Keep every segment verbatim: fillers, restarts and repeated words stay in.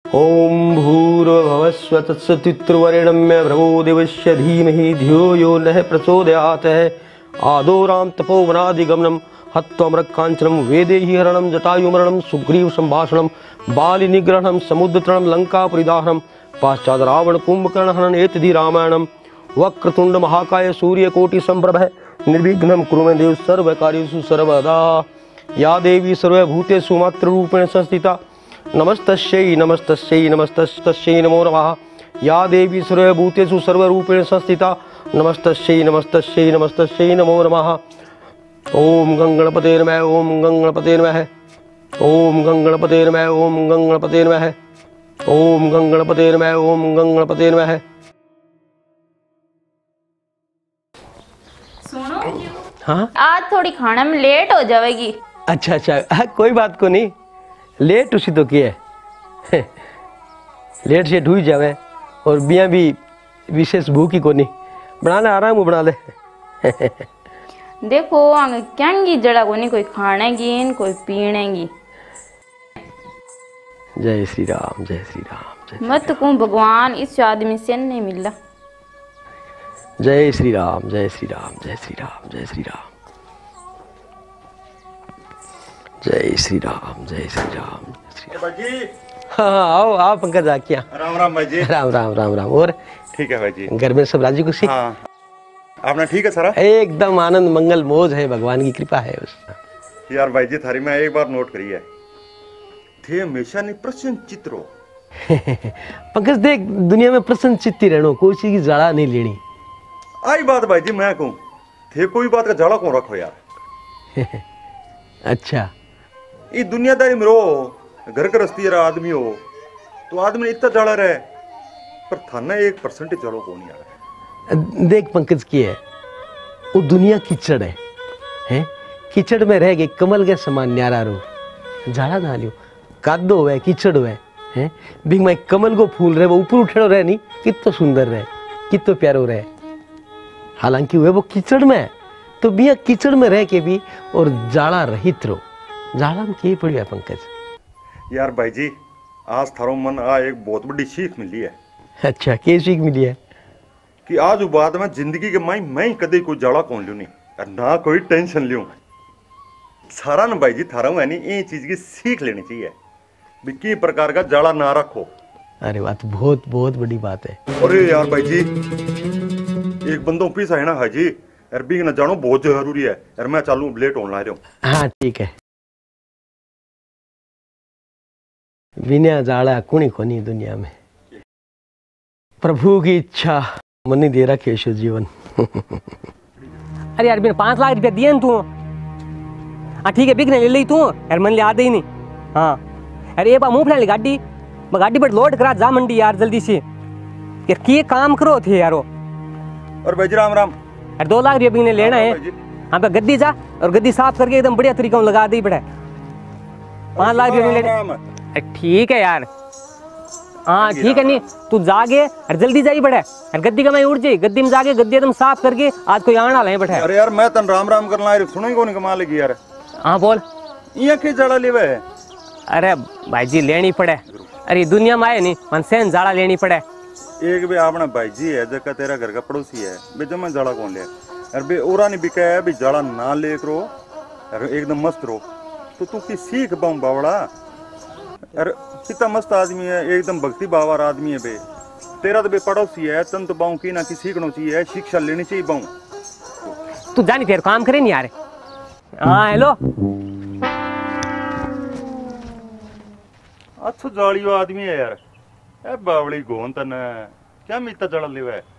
ओम भूर्भुवः स्वः तत्सवितुर्वरेण्यं भर्गो देवस्य धीमहि धियो यो नः प्रचोदयात्। आदोरां तपोवनादिगमनं हत्वाम्रकाञ्चनं वैदेही हरणं जटायुमरणं सुग्रीव संभाषणं बालिनिग्रहणं समुद्रतरणं लंकापुरीदाहनं पाश्चात् रावण कुंभकर्ण हनन एतद्धि रामायणं। वक्रतुंड महाकाय सूर्यकोटि संप्रभ निर्विघ्नं कुरु मे देव सर्वकार्येषु सर्वदा। या देवी सर्वभूतेषु मातृरूपेण संस्थिता नमस्तस्यै नमस्तस्यै नमस्तस्यै नमो नमः। या देवी सर्वभूतेषु सर्वरूपेण संस्थिता नमस्तस्यै नमस्तस्यै नमस्तस्यै नमो नमः। ओम गंगणपते नमः ओम गंगणपते नमः ओम गंगणपते नमः ओम गंगणपते नमः ओम गंगणपते नमः ओम गंगणपते नमः। सुनो, हाँ आज थोड़ी खाने में लेट हो जाएगी। अच्छा अच्छा हाँ, कोई बात को नहीं, लेट उसी तो किए लेट से ढूई जावे और बिया भी विशेष भूखी को नहीं बनाना आराम बना ले देखो आगे क्या जड़ा को नहीं, कोई खाने की कोई पीने की। जय श्री राम जय श्री राम जय मत को भगवान इस आदमी से नहीं मिला। जय श्री राम जय श्री राम जय श्री राम जय श्री राम जय श्री राम जय श्री राम जय श्री राम। हाँ हाँ आओ आओ पंकज आ क्या। राम राम भाई जी। राम राम राम राम। और ठीक है भाई जी। घर में सब राजी खुशी। हाँ आपने ठीक है सारा। एकदम आनंद मंगल मौज है, भगवान की कृपा है उस। यार भाई जी थारी मैं एक बार नोट करी है थे हमेशा नहीं प्रसन्न चित्रो पंकज देख दुनिया में प्रसन्न चित्ती रहनो, कोई चीज की जड़ा नहीं लेनी। आई बात भाई जी मैं कहूँ थे कोई बात का जड़ा कौन रखो यार अच्छा ये दुनियादारी में रहो, घर गृहस्थी यार आदमी हो तो आदमी इतना जड़ा रहे पर थाना एक परसेंटेज जड़ो कौन यार। देख पंकज की है वो दुनिया कीचड़ है, हैं कीचड़ में रह गए कमल के समान न्यारा रो झाड़ा ना लियो कादो हुए कीचड़ हुए हैं बिग माई कमल को फूल रहे वो ऊपर उठेड़ो रहे नहीं कितो सुंदर रहे कितो प्यारो रहे। हालांकि हुए वो कीचड़ में तो बिया कीचड़ में रह के भी और जाड़ा रहित रो। जाड़ा में क्या पड़ी है पंकज। यार भाई जी आज थारो मन आ एक बहुत बड़ी सीख मिली है। अच्छा क्या सीख मिली है। कि आज बाद में जिंदगी के माई मैं कदे कोई जड़ा कौन लूं नहीं और ना कोई टेंशन लूं सारा न भाई जी थारा है नहीं ये चीज की सीख लेनी चाहिए भी की प्रकार का जड़ा ना रखो। अरे बात बहुत बहुत बड़ी बात है। अरे यार भाई जी एक बंदों पीसा है ना हाजी अरबी न जानो बहुत जरूरी है यार मैं चालू लेट होने ला रहा हूँ। हाँ ठीक है। बिना जाड़ा कुणी कोनी दुनिया में, प्रभु की इच्छा मनी दे रखे शो जीवन। अरे यार बिना पांच लाख रुपया दिए तू। हाँ ठीक है बिकने ले ली तू यार मन ले आते ही नहीं। हाँ अरे ये बा मुंह फैली गाड़ी गाड़ी पर लोड करा जा मंडी यार जल्दी से यार किए काम करो थे यारो। और भाई जी राम राम। अरे दो लाख रुपया बिकने लेना है। हाँ पे गद्दी जा और गद्दी साफ करके एकदम बढ़िया तरीका लगा दी पड़े पांच लाख रुपया लेना। ठीक है यार हाँ ठीक है नहीं तू जागे और जल्दी जाई पड़े और गद्दी का मैं उड़ जाई गद्दी में जाके गद्दी एकदम साफ करके आज कोई आना ले बैठे। अरे यार मैं तन राम राम करना है सुनो ही कौन कमा लेगी यार। हाँ बोल ये के जड़ा लेवे है। अरे भाई जी लेनी पड़े अरे दुनिया में आए नहीं मन से जाड़ा लेनी पड़े। एक भी अपना भाई जी है जगह तेरा घर का पड़ोसी है बे जमा जड़ा कौन ले अरे बे ओरा नहीं बिका है भी जड़ा ना ले करो अरे एकदम मस्त रहो तो तू की सीख पाऊं बावड़ा। अरे कितना मस्त आदमी है एकदम भक्ति भावार आदमी है बे तेरा तो बे पड़ोसी है तन तो बाऊ की ना की सीखना चाहिए शिक्षा लेनी चाहिए बाऊ। तू जानी फिर काम करे नहीं यार। हाँ हेलो अच्छा जालियो आदमी है यार ए बावड़ी गोन तन क्या मिलता जड़ा लेवा है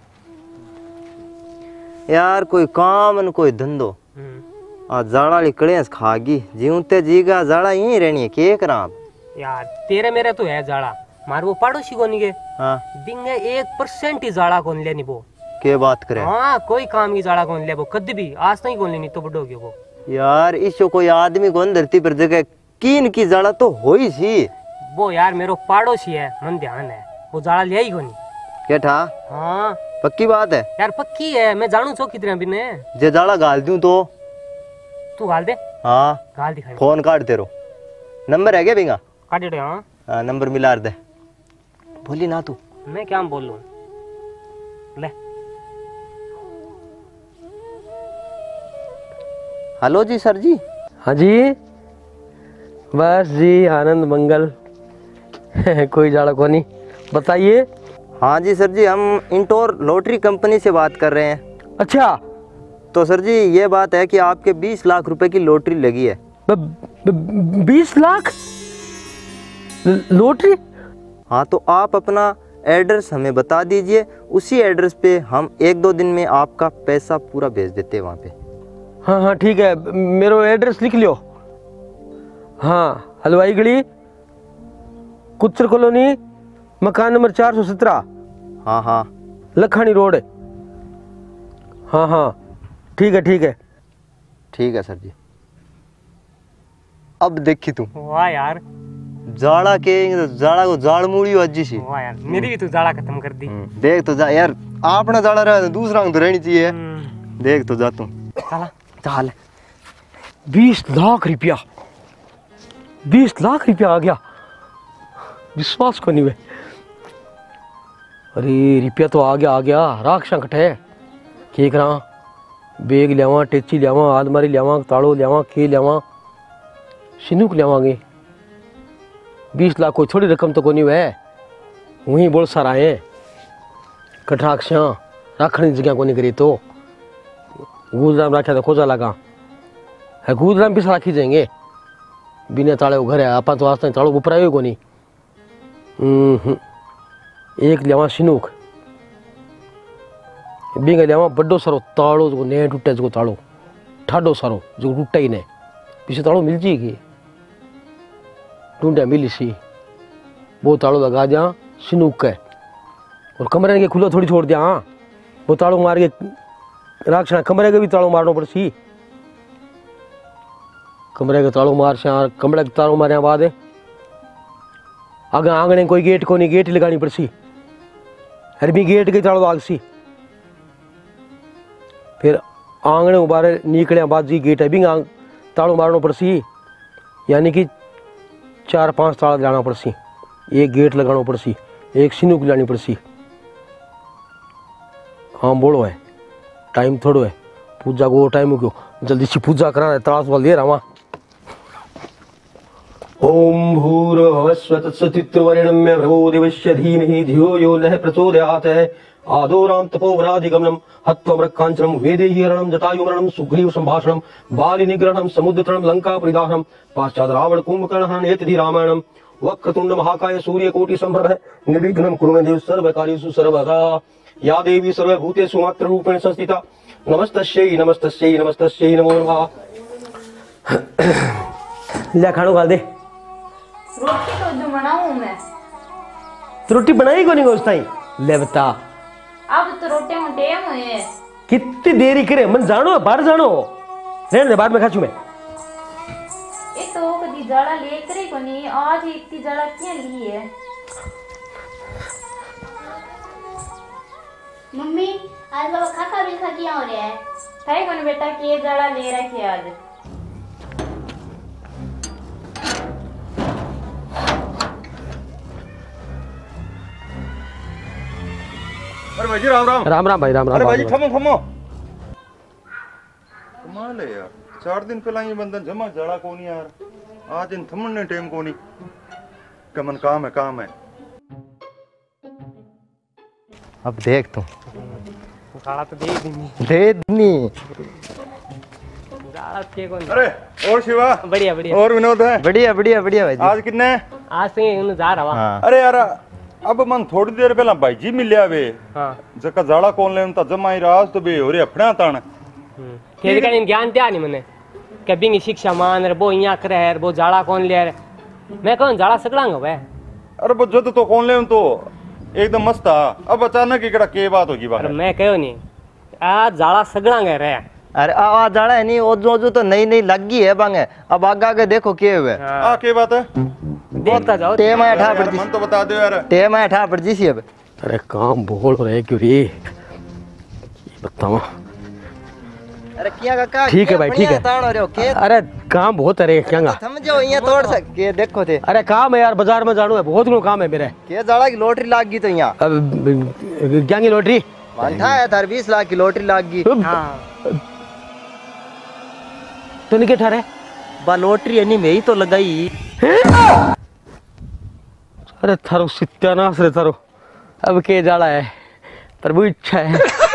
यार कोई काम न कोई धंधो आ जाड़ा लिकड़े खागी जीवते जीगा जाड़ा यहीं रहनी है के करा यार तेरे मेरे तो है जाड़ा मार वो पड़ोसी को नहीं के। हाँ दिन एक परसेंट ही जाड़ा कौन लेनी वो के बात करे। हाँ कोई काम की जाड़ा कौन ले वो कद भी आज नहीं कौन लेनी तो बड़ो गयो वो। यार इसो कोई आदमी कौन धरती पर जगह कीन की जाड़ा तो हो ही सी वो यार मेरो पड़ोसी है मन ध्यान है वो जाड़ा ले ही कोनी क्या था। हाँ पक्की बात है यार पक्की है मैं जानू छो कितने बिने जे जाड़ा गाल दूं तो तू गाल दे। हाँ गाल दिखा फोन काट तेरो नंबर है क्या बिंगा काट दे। हाँ नंबर मिला दे। बोली ना तू। मैं क्या बोल लूं? ले हेलो जी सर जी। हाँ जी, बस जी आनंद मंगल। कोई जाड़ा को नहीं, बताइए। हाँ जी सर जी, हम इंटोर लॉटरी कंपनी से बात कर रहे हैं। अच्छा, तो सर जी ये बात है कि आपके बीस लाख रुपए की लॉटरी लगी है। बीस लाख लॉटरी? हाँ, तो आप अपना एड्रेस हमें बता दीजिए, उसी एड्रेस पे हम एक दो दिन में आपका पैसा पूरा भेज देते हैं वहाँ पे। हाँ हाँ ठीक है, मेरा एड्रेस लिख लियो। हाँ, हलवाई गली, कुच्चर कॉलोनी, मकान नंबर चार सौ सत्रह। हाँ हाँ, लखानी रोड। हाँ हाँ ठीक है ठीक है ठीक है सर जी। अब देखी तू, वाह यार, जाड़ा के जाड़ा को जाड़ मूड़ी अज्जी सी। वाह यार, मेरी भी तू जाड़ा खत्म कर दी। देख तो जा यार, आपने जाड़ा रहा तो दूसरा तो रहनी चाहिए। देख तो जा तू। चला चल। बीस लाख रुपया, बीस लाख रुपया आ गया, विश्वास को नहीं हुए। अरे रुपया तो आ गया आ गया, राख संकट है। के करा, बेग लियावा, टेची लियावा, आलमारी लियावा, ताड़ो लियावा, के लियावा, सिनूक लियावांगे। बीस लाख कोई थोड़ी रकम तो को नहीं है, वहीं बहुत सारा है। कटाक्षा रखने की जगह को नहीं करी तो गुजराम रखा तो खोजा लगा है। गुजराम भी राखी जाएंगे बिना ताले घर है। आप तो आज ताड़ो उपरायो को नहीं। एक लियावा सिनूक, बींग लियावा बड्डो सारो ताड़ो जो ने टूटे जो ताड़ो ठाडो सारो जो टूटा ही ने पीछे ताड़ो मिल जाएगी। ढूंढा मिली सी, वो ताड़ो लगा दिया सिनूक के, और कमरे के खुला थोड़ी छोड़ दिया। हाँ, वो ताड़ो मार के राक्षण कमरे के भी ताड़ो मारना पड़ सी। कमरे के ताड़ो मार से कमरे के ताड़ो मारे बाद आगे आंगने कोई गेट को नहीं, गेट लगानी पड़ सी। हर भी गेट के ताड़ो आग सी। फिर आंगने उबारे निकले बाद जी गेट है भी ताड़ो मारना पड़ सी, यानी कि चार पांच ताला लाना पड़ सी। एक गेट लगाना पड़ सी, एक सिनूक लानी पड़ सी। हाँ बोलो है, टाइम थोड़ो है, पूजा को टाइम क्यों, जल्दी से पूजा कराना है। ताश वाल दे रहा। ओम भूर्भुवस्सुः तत्सवितुर्वरेण्यं भर्गो देवस्य धीमहि धियो यो नः प्रचोदयात्। आदोराम तपोवनादिगमनम हत्वमृक्काञ्चनं वेदेयीरणं जटायुमरणं सुग्रीव संभाषणं बाली निग्रहणं समुद्रतरणं लंका परिदाहनं पाश्चात् रावण कुंभकर्णहरणं एतद्धि रामायणं। वक्रतुंड महाकाय सूर्यकोटि संप्रभ निर्विघ्नं कुरु मे देव सर्वकार्येषु सर्वदा। या देवी सर्वभूतेषु मातृरूपेण संस्थिता नमस्तस्यै नमस्तस्यै नमस्तस्यै नमो नमः। ले खानो खा दे। रोटी तो जो बनाऊं मैं। तो रोटी बनाई को नहीं गोश्त आई? ले बता। अब तो रोटी में टाइम है। कितनी देरी करे, मन जानो बाहर जानो, रहने दे बाद में खाचू मैं। ये तो कदी जाड़ा लेकर ही को नहीं, आज इतनी जाड़ा क्यों ली है? मम्मी आज बाबा खाका बिलखा क्या हो रहा है? थाई को बेटा के जाड़ा ले रखी आज। अरे भाई जी राम राम। राम राम भाई, राम राम। अरे भाई जी थमो थमो। कमाल है यार, चार दिन पहला ये बंधन जमा जड़ा को नहीं यार, आज इन थमन ने टाइम को नहीं। कमन काम है काम है। अब देख तू, जाड़ा तो दे दी दे दनी। जाड़ा के को नहीं। अरे और शिवा, बढ़िया बढ़िया। और विनोद है? बढ़िया बढ़िया बढ़िया भाई जी। आज कितने? आज से उन जा रहा। हाँ। अरे यार अब मन थोड़ी देर पहला भाई जी मिलिया वे। हाँ। जका जाड़ा कौन ले उनता जमा ही राज तो बे हो रे अपना ताण। खेल का इन ज्ञान त्या नहीं मने कभी की शिक्षा मान रे वो इया करे है वो जाड़ा कौन ले रे। मैं कहूं जाड़ा सकलांगा वे। अरे वो जद तो कौन ले उन तो एकदम मस्त था। अब अचानक इकड़ा के बात होगी बाहर। अरे मैं कहो नहीं आज जाड़ा सकलांगा रे। अरे आ जाड़ा है नहीं, ओ जो जो तो नई नई लगी है बांगे। अब आगे आगे देखो के हुए। आ के बात है, देखता जाओ। टेम आया ठा पड़ जी, मन तो बता दो यार। टेम आया ठा पड़ जी सी अब। अरे काम बोल रहे क्यों रे, बताओ। अरे किया काका ठीक है भाई, ठीक है। ताण हो रहे हो के अरे काम बहुत है रे क्या समझो ये तोड़ सके देखो थे। अरे काम है यार, बाजार में जानो है, बहुत नो काम है मेरे। के जाड़ा की लॉटरी लाग गई तो यहाँ अब क्या की लॉटरी मानता है थार बीस लाख की लॉटरी लाग गई। हाँ तो नहीं क्या रहे बा लॉटरी है नहीं मैं ही तो लगाई। अरे थारो सत्यानाश रे थारो, अब के जाड़ा है प्रभु इच्छा है।